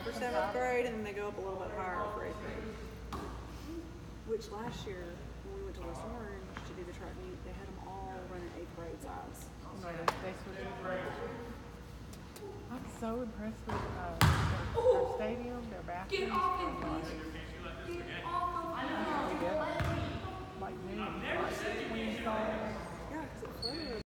for 7th grade, and then they go up a little bit higher for 8th grade. Which last year, when we went to West Orange to do the track meet, they had them all running 8th grade size. No, they switched it. I'm so impressed with their stadium, their bathrooms.